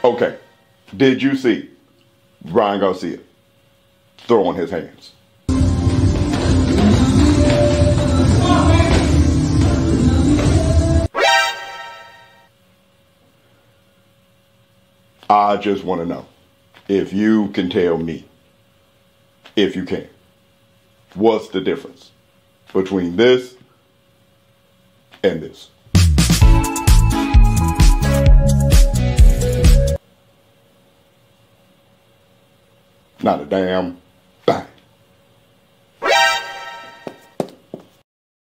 Okay, did you see Ryan Garcia throwing his hands? I just want to know if you can tell me, if you can, what's the difference between this and this? Not a damn